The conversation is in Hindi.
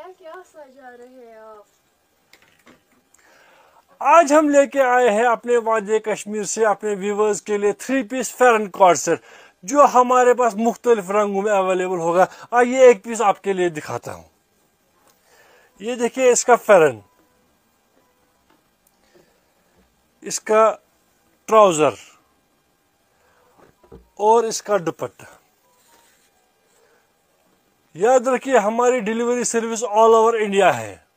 क्या सजा रहे हैं आप? आज हम लेके आए हैं अपने वादे कश्मीर से अपने व्यूवर्स के लिए 3 पीस फेरन कॉर्ड सेट, जो हमारे पास मुख्तलिफ रंगों में अवेलेबल होगा। आइए एक पीस आपके लिए दिखाता हूं। ये देखिए इसका फेरन, इसका ट्राउजर और इसका दुपट्टा। याद रखिए हमारी delivery service all over India है।